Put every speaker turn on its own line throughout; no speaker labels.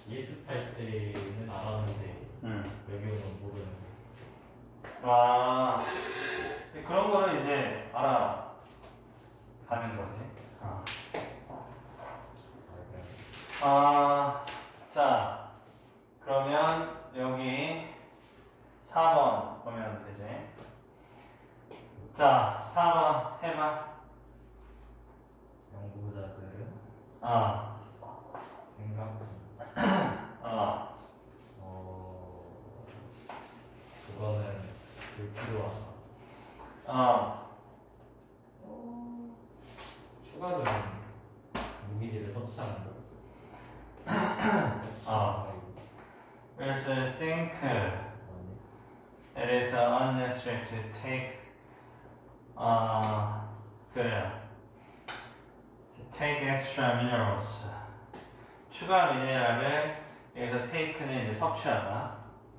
예습할 때는 알았는데 외교는 모르는 거.
아, 그런 거를 이제 알아가는 거지. 자, 그러면 여기 4번 보면 되지. 자, 4번 해봐.
연구자들은
생각,
그거는 불필요하다. 추가적인 무기질을 섭취하는 거.
There's a think it is unnecessary to take, 그래요. To take extra minerals. 추가 미네랄을 여기서 take는 이제 섭취하다.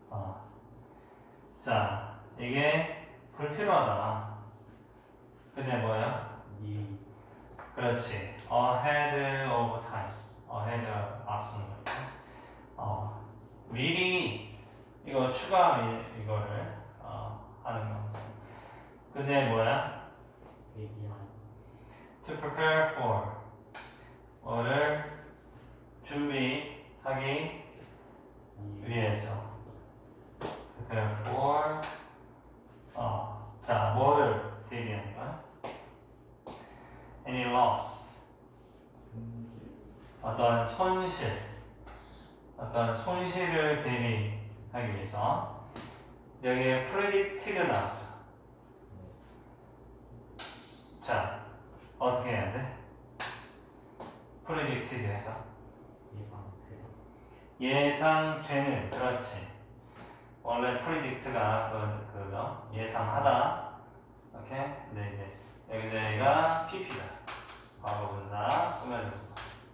자, 이게 불필요하다. 근데 뭐야? 그렇지. ahead of time. ahead 앞서는 거니까. 미리 이거 추가 이거를 하는 거. 근데 뭐야? To prepare for. 뭐를 준비하기 위해서. prepare for. 자, 뭐를 대비하는 거야? Any loss. 어떤 손실을 대비하기 위해서. 여기에 predict가 나왔어. 자, 어떻게 해야 돼? predicted 해서 예상되는. 그렇지. 원래 predict가 그거 예상하다. 오케이? 근데 이제 여기가 PP다. 과거 분사 꾸며줬어.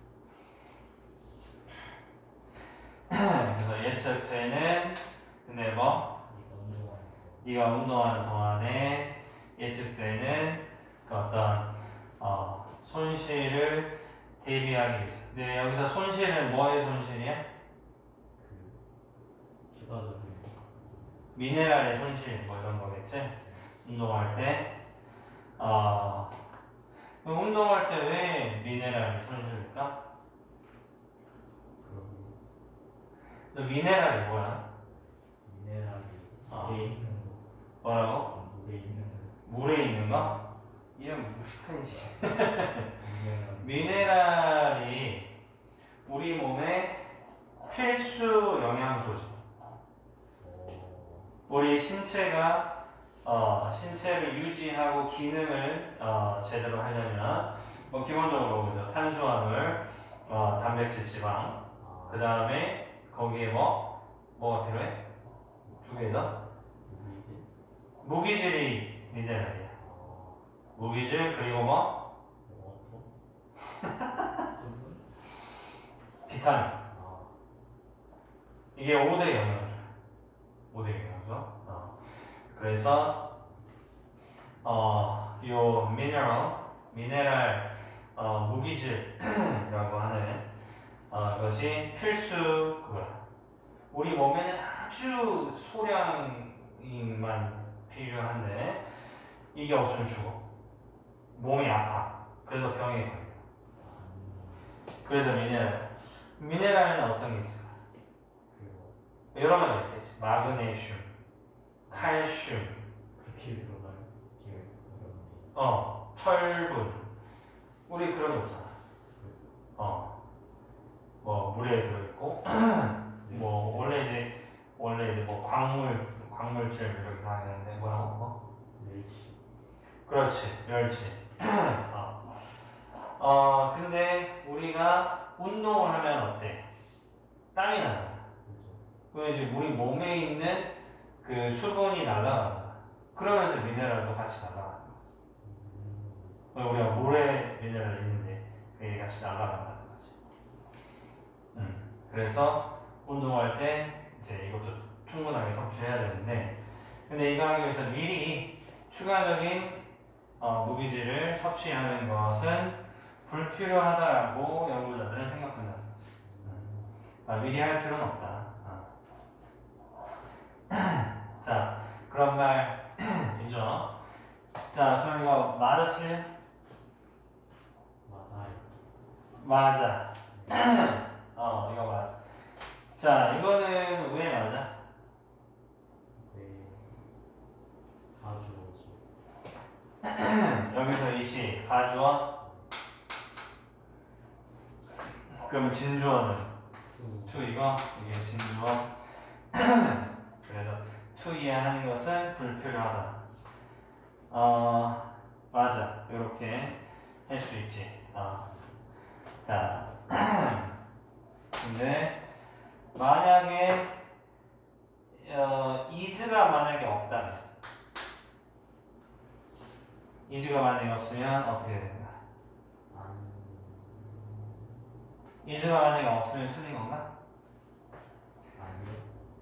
그래서 예측되는. 근데 뭐? 네가 운동하는 동안에 예측되는 그 어떤 손실을 대비하기 위해서. 근데 여기서 손실은 뭐의 손실이야?
추가적인
미네랄의 손실 뭐 이런 거겠지? 운동할 때. 운동할 때 왜 미네랄이 손실일까? 미네랄이 뭐야?
미네랄이 물에 있는 거.
뭐라고?
물에 있는 거.
물에 있는 거? 이런 무식한 시. 미네랄이 우리 몸의 필수 영양소지. 우리 신체가 신체를 유지하고 기능을 제대로 하려면 뭐 기본적으로 그죠? 탄수화물, 단백질, 지방, 그 다음에 거기에 뭐가 필요해? 두 개 더? 무기질이 미네랄이야. 무기질 그리고 뭐? 비타민. 이게 5대 영양소. 5대 영양소. 그래서 요 미네랄 무기질이라고 하는 것이 필수 그거야. 우리 몸에는 아주 소량만 필요한데 이게 없으면 죽어. 몸이 아파. 그래서 병에 걸려. 그래서 미네랄은 어떤 게 있을까? 여러 가지 있겠지. 마그네슘, 칼슘, 철분. 우리 그런 거 있잖아. 뭐 물에 들어있고, 뭐 원래 이제 뭐 광물질 이렇게 다 있는데 뭐라고?
멸치.
그렇지, 멸치. 근데 우리가 운동을 하면 어때? 땀이 나잖아. 그럼 이제 우리 몸에 있는 그 수분이 날아가잖아. 그러면서 미네랄도 같이 날아가는 거지. 우리가 물에 미네랄이 있는데 그게 같이 날아간다는 거지. 그래서 운동할 때 이제 이것도 충분하게 섭취해야 되는데, 근데 이거 하기 위해서 미리 추가적인 무기질을 섭취하는 것은 불필요하다라고 연구자들은 생각한다는 거지. 미리 할 필요는 없다. 자, 그런 말 있죠? 자, 그럼 이거 맞아, 틀려?
맞아요.
맞아. 이거 맞아. 자, 이거는 왜 맞아?
네. 가져오죠.
여기서 이시 가주어. 그럼 진주어는 to 이거 이게 진주어. 그래서 to 이해하는 것은 불필요하다. 맞아. 이렇게 할 수 있지. 자, 근데 만약에 is가 만약에 없다면, is가 만약에 없으면 어떻게 되는가? is가 만약에 없으면 틀린 건가?
아니요.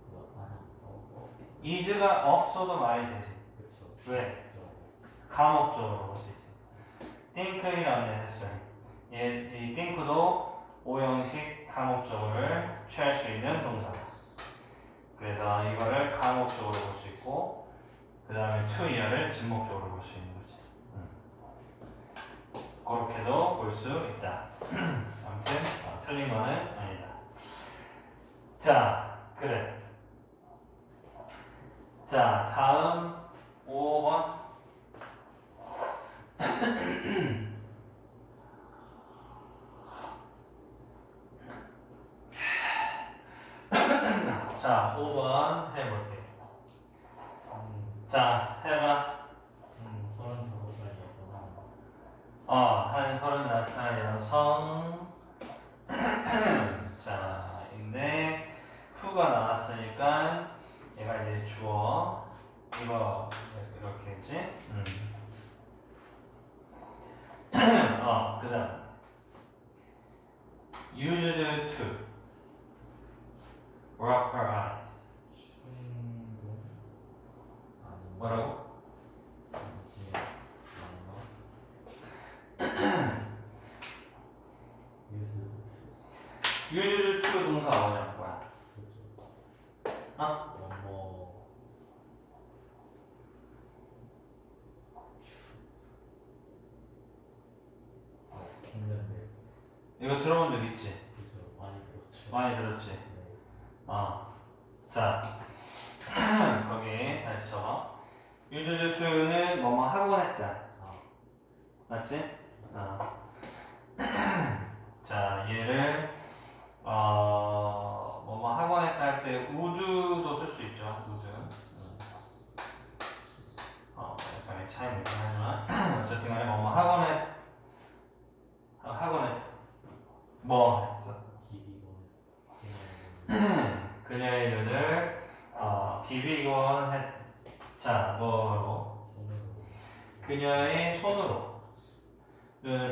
is가 없어도 말이 되지.
그쵸.
왜?
그쵸.
감옥적으로 볼 수 있어. think이라는 했어요. 이 think도 오형식 감옥적어를 취할 수 있는 동사. 그래서 이거를 감옥적으로 볼 수 있고, 그 다음에 to 이어를 진목적으로 볼 수 있는 거지. 그렇게도 볼 수 있다. 아무튼 틀린 거는 아니다. 자, 그래. 자, 다음 5번. 자, 5번 해볼게. 자, 해봐.
35살이어서
한 35살 여성. 자, 인데, 후가 나왔으니까, 얘가 이제 주어. 이거, 이렇게 했지? 그 다음. used to rub her eyes.
충동 아니
뭐라고?
아니지
used to 동사 뭐냐? 뭐야?
뭐뭐 했는데
이거 들어본 적 있지?
그죠 많이 들었죠.
많이 들었지?
네.
자, 거기 다시 적어. used to는 뭐뭐 하곤 했다. 맞지? 자, 얘를 뭐뭐 하곤 했다 할 때 would도 쓸 수 있죠. would. 약간의 차이는 있긴 하지만 어쨌든 간에 뭐뭐 하곤 뭐 했어? 그녀의 눈을 비비곤 했. 자, 뭐로? 그녀의 손으로 눈을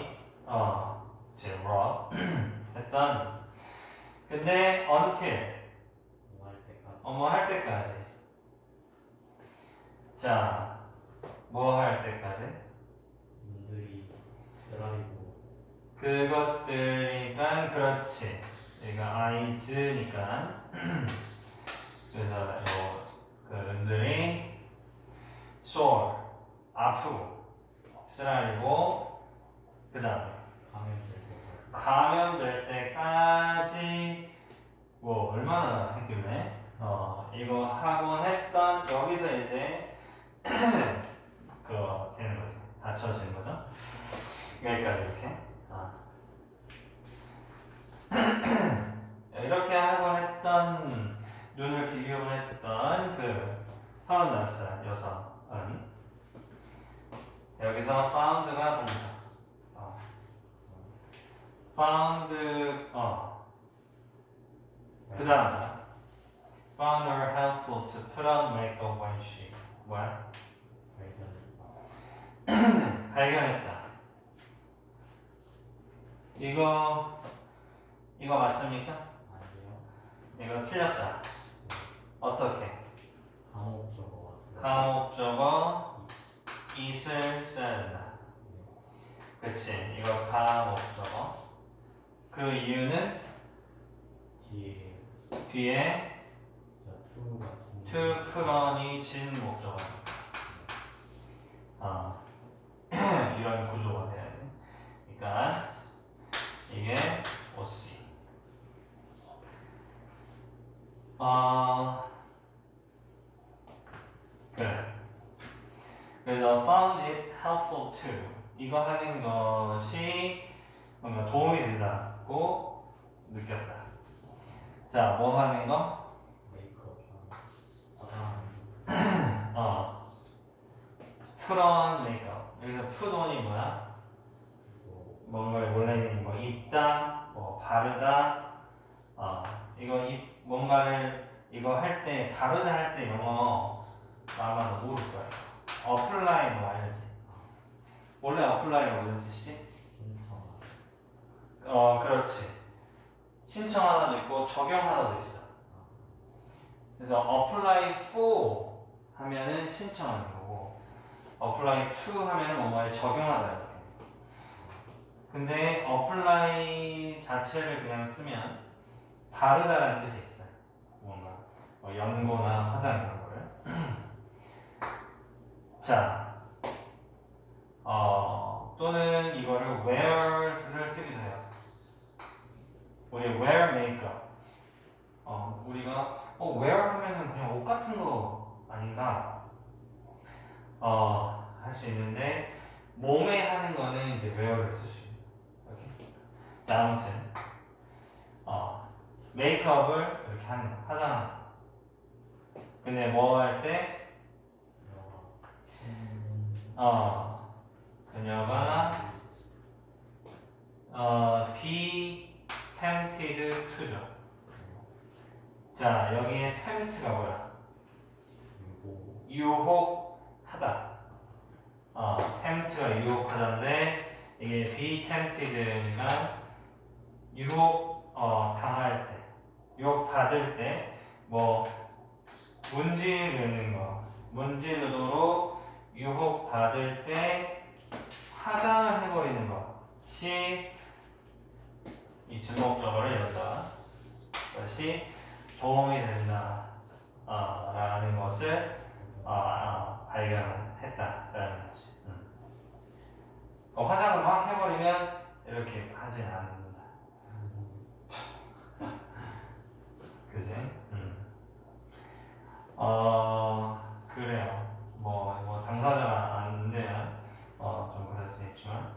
이제 rub 했던. 근데 until 뭐 할 때까지. 자, 뭐 할 때까지?
눈들이 쓰라리고
그것들이니까 그렇지. 여기가 eyes니까. 그래서 그 눈들이 sore 아프고 쓰라리고, 그 다음에 감염될 때까지 뭐 얼마나 했길래 이거 하곤 했던. 여기서 이제 그거 되는 거지. 닫혀지는 거죠. 여기까지 이렇게 이렇게 하곤 했던, 눈을 비교를 했던 그 35살 여성은 여기서 found가 동사. found 그 다음 found her helpful to put on makeup when she 뭐야? 발견했다. 이거 맞습니까?
아니요.
이거 틀렸다. 어떻게?
감옥적어
가목적어 it을 써야 된다. 그치? 이거 가목적어. 그 이유는 뒤에
투가 진
to 플런이 진 목적어. 이런 구조가 돼야 돼. 그러니까 이게 OC. 그래. 그래서 found it helpful to 이거 하는 것이 뭔가 도움이 된다고 느꼈다. 자, 뭐 하는 거?
메이크업
put on makeup. 여기서 put on이 뭐야? 뭔가를 원래 있는 거 입다, 뭐 바르다. 이거 뭔가를 이거 할 때 바르다 할 때 영어 아마 너 모를 거야. apply 너 알지? 원래 apply가 무슨 뜻이지?
신청
그렇지. 신청하다도 있고 적용하다도 있어. 그래서 apply for 하면은 신청하는 거고 apply to 하면은 뭔가를 적용하다 이렇게. 근데 apply 자체를 그냥 쓰면 바르다라는 뜻이 있어요. 뭔가 연고나 화장 이런 거를. 자, 또는 이거를 wear를 쓰기도 해요. 우리 wear makeup. 우리가 wear 하면은 그냥 옷 같은 거 아닌가? 할 수 있는데 몸에 하는 거는 이제 wear를 쓸 수 있는. 이렇게. 자, 아무튼 메이크업을 이렇게 하는 거, 화장하는 거. 근데 뭐 할 때? 그녀가 be tempted to죠. 자, 여기에 tempt가 뭐야? 유혹하다. tempt가 유혹하다인데 이게 be tempted가 유혹 당할 때, 유혹 받을 때 뭐 문지르는 거, 문지르도록 유혹 받을 때 화장을 해버리는 것이 이 주목적어를 이뤘다. 것이 도움이 된다. 라는 것을 발견했다라는 거지. 화장을 막 해버리면 이렇게 하진 않는다. 그지? 그래요. 뭐 당사자가 안 되면 좀 그럴 수 있지만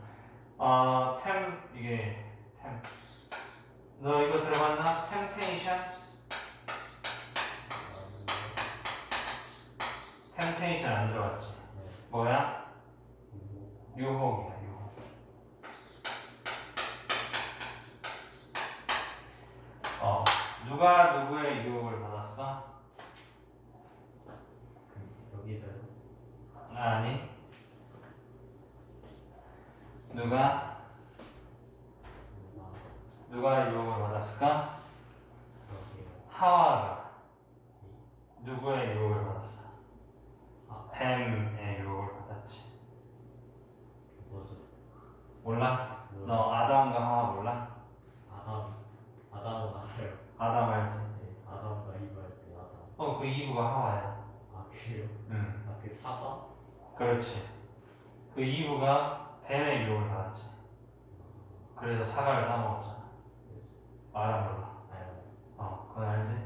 이게 너 이거 들어봤나? temptation? temptation 안 들어봤지? 뭐야? 유혹이야, 유혹. 누가 누구의 유혹을 받았어?
여기서요?
아니. 누가 유혹을 받았을까? 하와가 누구의 유혹을 받았어? 뱀의 유혹을 받았지.
뭐죠?
몰라? 너 아담과 하와 몰라?
아담은 알아요.
아담 알지?
네, 아담과 이브 할 때 아담.
그 이브가 하와야.
그래요?
응.
그 사과?
그렇지. 그 이브가 뱀의 유혹을 받았지. 그래서 사과를 따먹었잖아. 알아 몰라?
알아요.
그건 알지?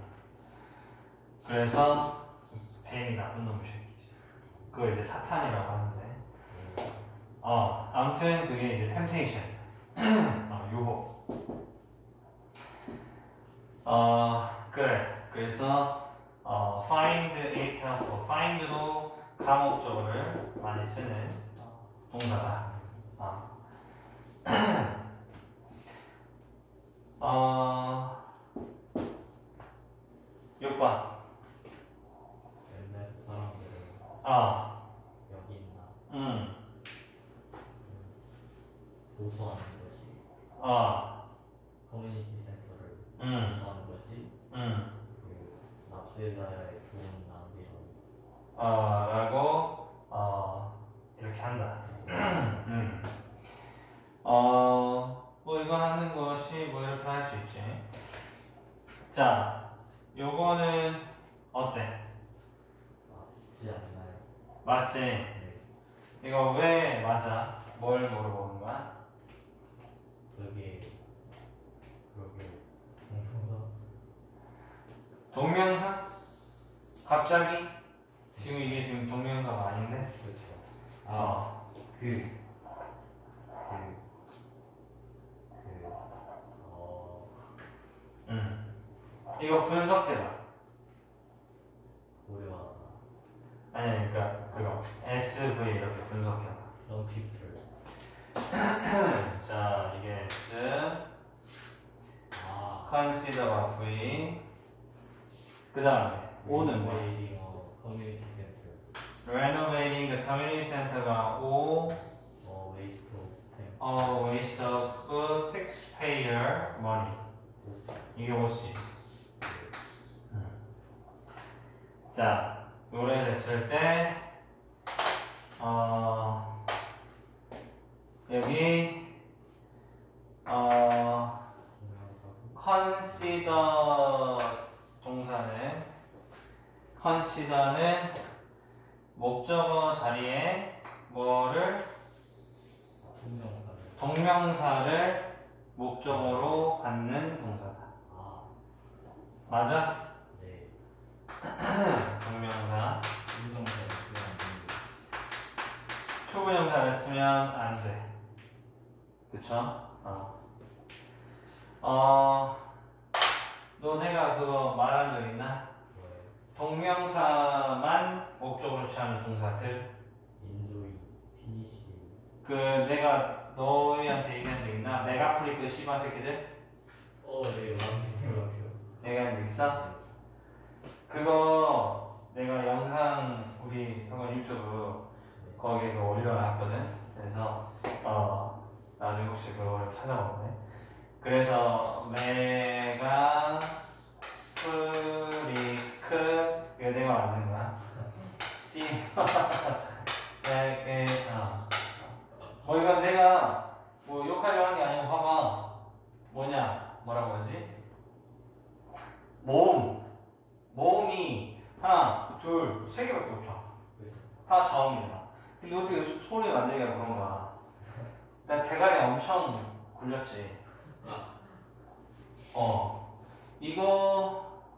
그래서 뱀이 나쁜 놈의 새끼지. 그걸 이제 사탄이라고 하는데. 아무튼 그게 이제 temptation. 유혹. 그래. 그래서 find it helpful. find도 가목적어를 많이 쓰는 동사다. 6번.
옛날 사람들은 여기 있나? 고소하는 것이 커뮤니티 센터를 고소하는 것이 그 납세자의 좋은 낭비라고
라고 이렇게 한다. 뭐 이거 하는 것이 뭐 이렇게 할 수 있지. 자, 요거는 어때?
맞지 않나요?
맞지?
네.
이거 왜 맞아? 뭘 물어보는 거야?
그게 그러게 동명사
동명사? 갑자기? 지금 이게 지금 동명사가 아닌데?
그렇죠.
이거 분석해봐.
고려하다.
아니, 그러니까 그거 SV 이렇게 분석해봐.
Some people.
자, 이게 S,
아.
consider가 V, 그 다음에 O는 뭐야?
Community center.
Renovating the community center가 O,
Waste of time.
waste of taxpayer money. 이게 OC. 자, 요래 됐을 때, 여기, consider consider는 목적어 자리에 뭐를? 동명사를 목적어로 갖는 동사다. 맞아?
네.
동명사.
부정사를 쓰면 안 됩니다.
투부정사를 쓰면 안 돼. 그쵸? 너 내가 그거 말한 적 있나?
뭐예요?
동명사만 목적으로 취하는 동사들.
Enjoy, finish.
그 내가 너희한테 얘기한 적 있나? 내가 프리크 씨바 새끼들?
네, 맞는 것 같아요.
내가 한 적 있어? 그거 내가 영상 우리 학원 유튜브 거기에 그거 올려놨거든. 그래서 나중에 혹시 그걸 찾아보네. 그래서 내가 프리크 이거 내가 만든 거야. 씨 이건 내가 뭐 욕하려고 한 게 아니고 봐봐. 뭐라고 하지? 모음이 하나, 둘, 세 개밖에 없죠. 다 자음이야. 근데 어떻게 소리 만들기가 그런가? 난 대가리 엄청 굴렸지. 이거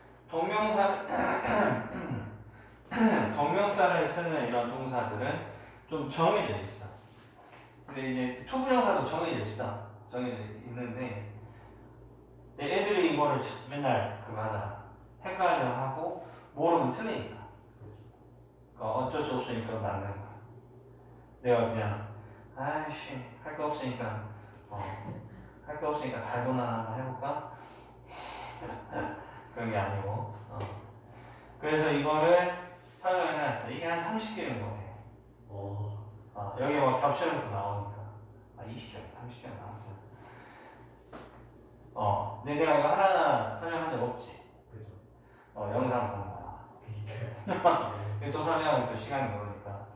동명사를 쓰는 이런 동사들은 좀 정해져 있어. 근데 이제 투부정사도 정해져 있어. 정해져 있는데 애들이 이거를 맨날 그거 하잖아. 헷갈려 하고 모르면 틀리니까. 그러니까 어쩔 수 없으니까 만든 거야. 내가 그냥 아이씨 할 거 없으니까 달고나 한번 해볼까? 그런 게 아니고. 그래서 이거를 설명해놨어. 이게 한 30개인 것 같아. 여기 뭐 겹치는 거 나오니까. 20개, 30개 나오잖아. 근데 내가 이거 하나하나 설명한 적 없지.
그죠.
영상 보는 거야. 또 설명하면 또 시간이 모르니까.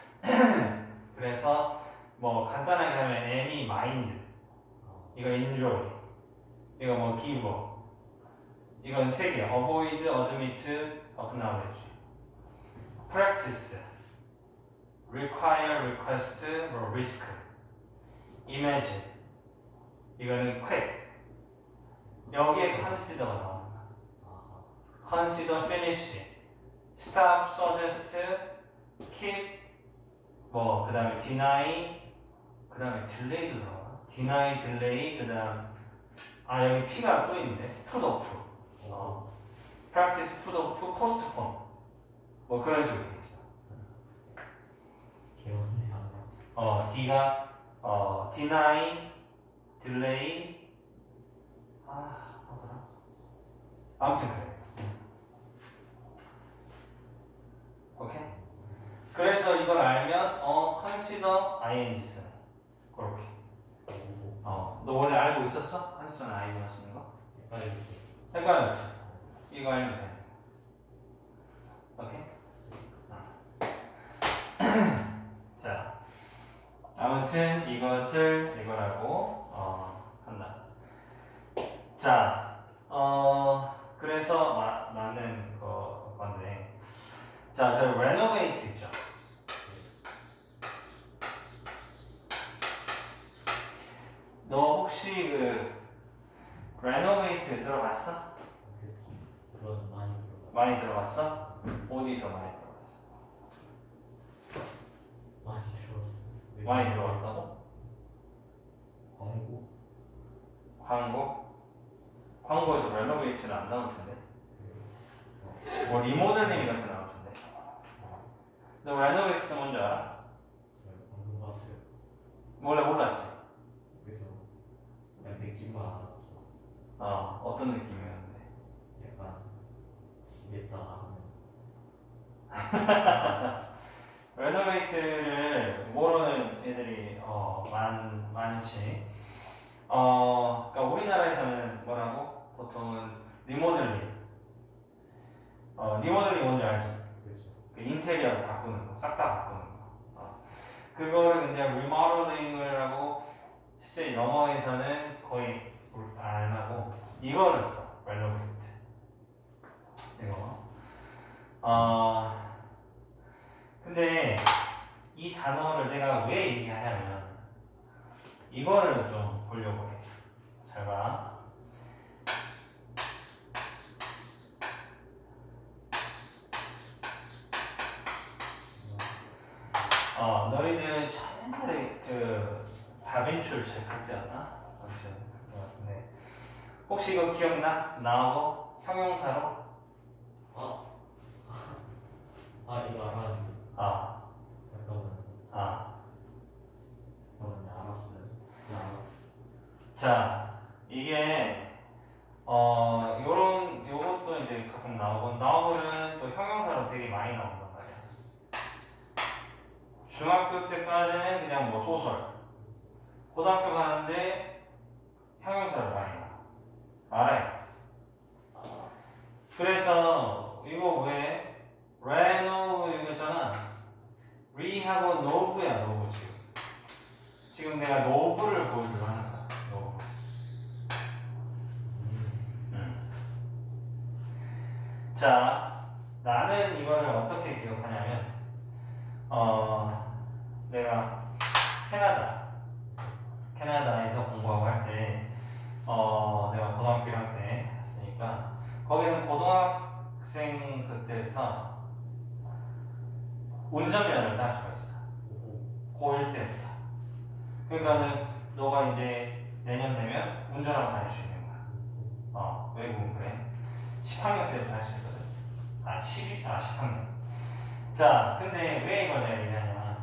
그래서 뭐 간단하게 하면 M이 mind, 이거 enjoy, 이거 뭐 give, 이건 세 개. avoid, admit, acknowledge. practice, require, request, 뭐 risk. imagine, 이거는 quit. 여기에 consider가 나오는 거야. consider, finish, stop, suggest, keep, 그 다음에 deny, 그 다음에 delay도 들어가. deny, delay, 그 다음 여기 P가 또 있는데 put off, practice, put off, postpone, 뭐 그런 식으로 돼 있어. D가 deny, delay, 뭐더라? 아무튼 그래. 오케이? 그래서 이걸 알면 consider ing 쓰는 그렇게. 너 원래 알고 있었어? consider ing만 쓰는 거? 헷갈렸지? 이거 알면 돼. 오케이? 자, 아무튼 이거라고 한다. 자, 그래서 맞는 건데. 자, 저 renovate 있죠. 너 혹시 그 renovate 들어봤어?
그런 많이 들어가.
많이 들어봤어? 어디서 많이 들어봤어?
많이 들었어.
많이 들어봤다고?
광고?
광고? 광고에서 renovate는 안 나올 텐데. 뭐 리모델링 이런 거 나올 텐데. 너 renovate는 뭔지 알아?
제가 방금 봤어요.
몰랐지?
그래서 그냥 느낌만 알았죠.
어떤 느낌이었는데?
약간 집에다가 하는.
renovate를 모르는 애들이 많지. 그러니까 우리나라에서는 뭐라고? 보통은 리모델링. 리모델링 뭔지 알지?
그렇죠.
그 인테리어를 바꾸는 거, 싹 다 바꾸는 거. 그거를 이제 리모델링을 하고 실제 영어에서는 거의 안 하고 이거를 써. renovate. 이거. 근데 이 단어를 내가 왜 얘기하냐면 이거를 좀 보려고 해. 잘 봐. 너희들 옛날에 그 다빈치를 책할 때였나? 아무튼 그거 같은데 혹시 이거 기억나? 나하고 형용사로?
이거 알았는데. 잠깐만. 알았어요. 진짜 알았어.
자, 이게 요것도 이제 가끔 나오고 나오고는 또 형용사로 되게 많이 나온단 말이야. 중학교 때까지는 그냥 뭐 소설. 고등학교 가는데 형용사를 많이 나와. 알아요? 그래서 이거 왜 레노 이거잖아. 리하고 노브야, 노브 지금. 지금 내가 노브를 보여주려 하는 거야. 노브. 자, 나는 이거를 어떻게 기억하냐면, 내가 캐나다에서 공부하고 할 때, 내가 고등학교 1학년 때 했으니까, 거기는 고등학생 그때부터 운전면허를 딸 수가 있어. 고1 때부터. 그러니까는 너가 이제 내년 되면 운전하고 다닐 수 있는 거야. 외국은 그래. 10학년 때부터 할 수 있거든. 10학년. 자, 근데 왜 이걸 내가 얘기하냐면,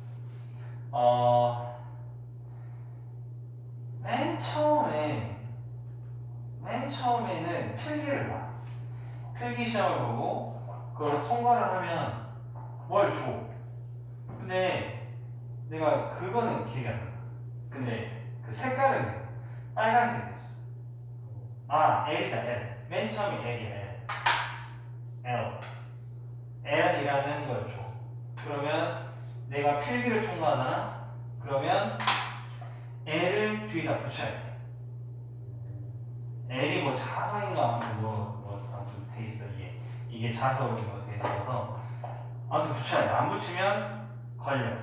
맨 처음에는 필기를 봐. 필기 시험을 보고, 그걸 통과를 하면 뭘 줘. 근데 내가 그거는 기억이 안 나. 근데 그 색깔은 빨간색이었어. L이다, L. 맨 처음에 L이야, L. L이라는 걸 줘. 그러면 내가 필기를 통과하잖아? 그러면 L을 뒤에다 붙여야 돼. L이 뭐 자석인가 아무튼 돼 있어, 이게 자석으로 돼 있어서 아무튼 붙여야 돼. 안 붙이면 걸려.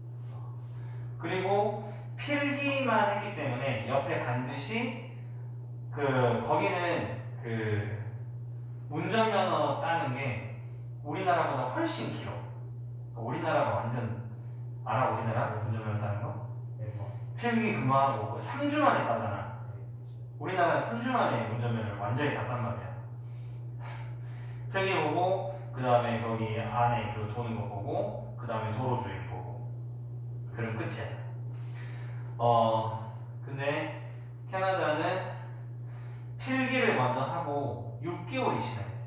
그리고 필기만 했기 때문에 옆에 반드시 거기는 운전면허 따는 게 우리나라보다 훨씬 길어. 우리나라가 완전 알아? 우리나라 운전면허 따는 거? 필기 금방 하고 3주 만에 따잖아. 우리나라는 3주 만에 운전면허를 완전히 땄단 말이야. 필기 보고 그 다음에 거기 안에 도는 거 보고 그 다음에 도로 주행 보고 그럼 끝이야. 근데 캐나다는 필기를 먼저 하고 6개월이 지나야 돼.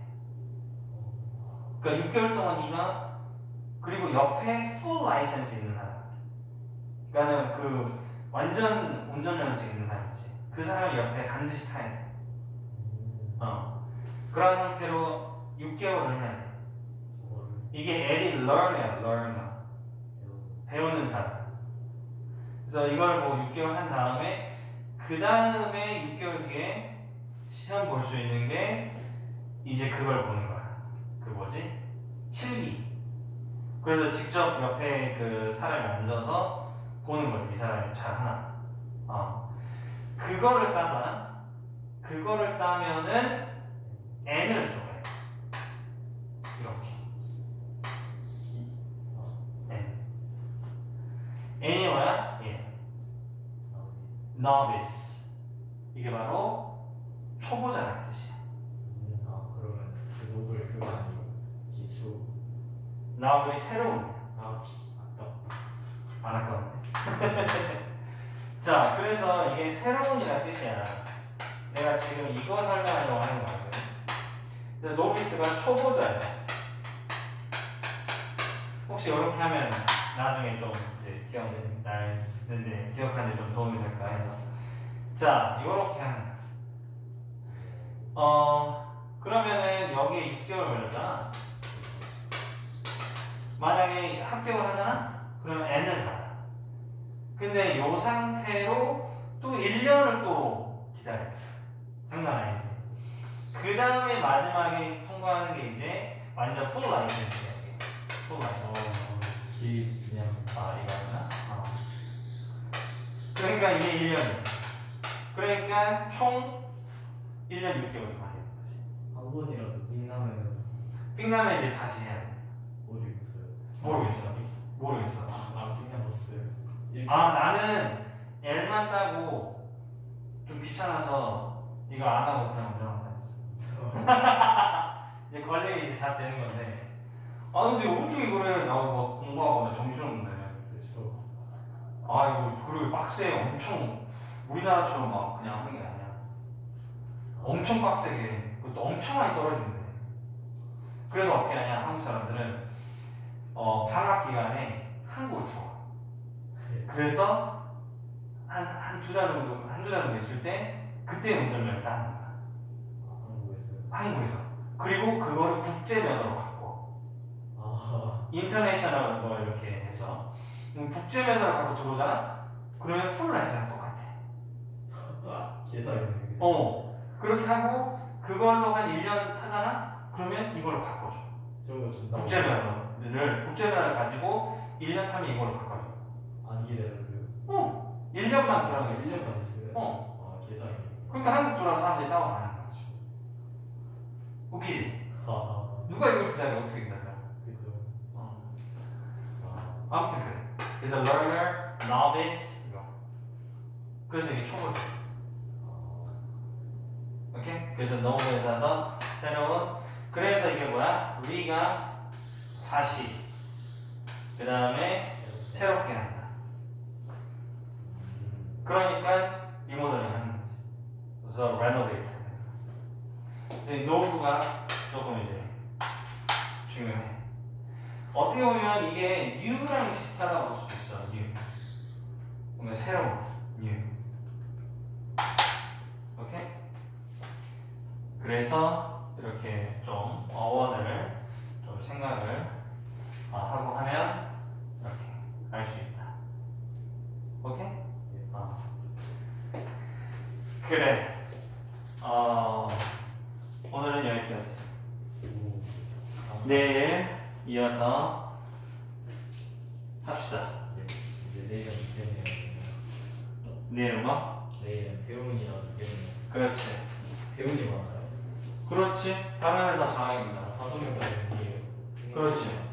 그러니까 6개월 동안 네가 그리고 옆에 풀 라이센스 있는 사람. 그러니까는 완전 운전면허증 있는 사람 있지. 그 사람이 옆에 반드시 타야 돼. 그런 상태로 6개월을 해야 돼. 이게 L이 learn이야, learner. 배우는 사람. 그래서 이걸 뭐 6개월 한 다음에 그 다음에 6개월 뒤에 시험 볼 수 있는 게 이제 그걸 보는 거야. 그 뭐지? 실기. 그래서 직접 옆에 그 사람이 앉아서 보는 거지. 이 사람이 잘하나. 그거를 따잖아. 그거를 따면은 n을 써요. 이렇게. n. n이 뭐야? 예. novice. 이게 바로 초보자라는 뜻이야.
그러면 그 노블 그거 아니고 기초.
novice이 새로운.
아깝다.
안 아까운데. 자, 그래서 이게 새로운이라는 뜻이야. 내가 지금 이거 설명하려고 하는 거거든. 근데 노비스가 초보자야. 혹시 이렇게 하면 나중에 좀 이제 기억하는데 좀 도움이 될까 해서. 자, 이렇게 하는 거야. 그러면은 여기에 6개월 걸렸잖아. 만약에 합격을 하잖아? 그러면 N을 받아. 근데 이 상태로 또 1년을 또 기다려. 장난 아니지. 그 다음에 마지막에 통과하는 게 이제 완전 풀 라이센스야. 풀 라이센스.
그냥
이거였나? 그러니까 이게 1년이야. 그러니까 총 1년 6개월이 걸리는 거지.
한 번이라도 빅나면
빅나면 이제 다시 해야 돼.
모르겠어요.
모르겠어.
빅나봤어요.
나는 L만 따고 좀 귀찮아서 이거 안 하고 그냥 운전하고 다녔어. 이제 걸리면 이제 잘 되는 건데. 근데 어떻게 이거를 나하고 막 공부하거나 정신없는데.
그렇죠.
이거 그리고 빡세. 엄청 우리나라처럼 막 그냥 하는 게 아니야. 엄청 빡세게. 그것도 엄청 많이 떨어지는데. 그래서 어떻게 하냐? 한국 사람들은 방학 기간에 한국을 들어와. 그래서 한두 달 정도 있을 때 그때 운전면허를 따는 거야. 한국에서. 그리고 그거를 국제 면허로 바꿔. 인터내셔널 뭐 이렇게 해서 국제 면허를 갖고 들어오잖아. 그러면 풀 라이센스랑 똑같아.
계산이.
그렇게 하고 그걸로 한 1년 타잖아. 그러면 이걸로 바꿔줘.
저거 준다고.
국제 면허를 가지고 1년 타면 이걸로 바꿔줘.
안 기다려요.
1년만 그러는 거야.
1년만 있어요? 계산이.
그러니까 한국 들어와서 사람들이 따고 가는 거지. 웃기지? 누가 이걸 기다려? 어떻게 기다려?
그죠.
아무튼 그래. 그래서 learner, novice 이거. 그래서 이게 초보자. 오케이? 그래서 novice에 따라서 새로운. 그래서 이게 뭐야? 우리가 다시 그 다음에 새롭게 한다. 그러니까 리모델링 하는 거지. 그래서 renovate 하는 거야. 노브가 조금 이제 중요해. 어떻게 보면 이게 new랑 비슷하다고 볼 수도 있어. new. 뭔가 새로운 new. 오케이? 그래서 이렇게 좀 어원을 좀 생각을 하고 하면 이렇게 알 수 있다. 오케이? 그래. 오늘은 여기까지. 내일 이어서 합시다.
이제 내일은 태훈이랑.
내일은 뭐?
내일은 태훈이랑 태훈이.
그렇지.
태훈이 많아요.
그렇지. 다른 애들 다 장학입니다.
5명 다 태훈이에요.
그렇지.